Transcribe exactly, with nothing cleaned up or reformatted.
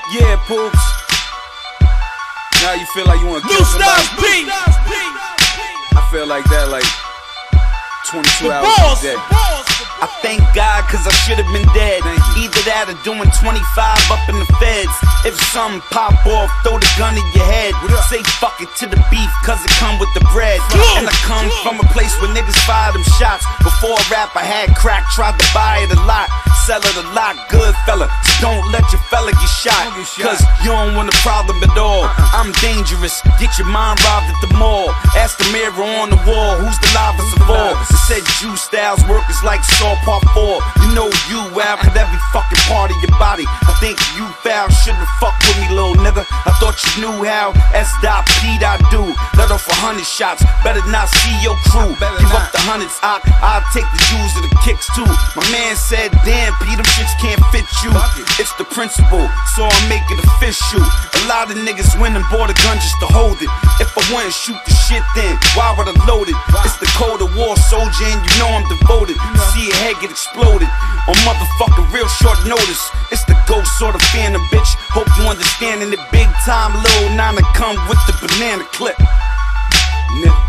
Yeah, Poops. Now you feel like you wanna kill somebody. I feel like that like twenty-two hours a day. I thank God cause I should've been dead. Either that or doing twenty-five up in the feds. If something pop off, throw the gun in your head. Say fuck it to the beef cause it come with the bread. And I come from a place where niggas fire them shots. Before rap I had crack, tried to buy it a lot. Sell it a lot, good fella. So don't let your fella get shot, cause you don't want a problem at all. I'm dangerous, get your mind robbed at the mall. Ask the mirror on the wall, who's the livest of all? It said Juice Styles work is like Saw Part four. You know you out with every fucking part of your body. I think you foul, shouldn't fuck with me, little nigga. I thought you knew how S dot P dot do. Let off a hundred shots, better not see your crew. Give up the hundreds, I, I'll take the Jews and the kicks too. My man said, damn P, them shits can't fit you. It's the principle, so I make it official. A lot of niggas went and bought a gun just to hold it. If I wouldn't shoot the shit then, why would I load it? It's the code of war, soldier, and you know I'm devoted. See your head get exploded on motherfucking real short notice. It's the ghost sort of phantom, bitch. Hope you understanding it big time. Lil Nana come with the banana clip. Nigga.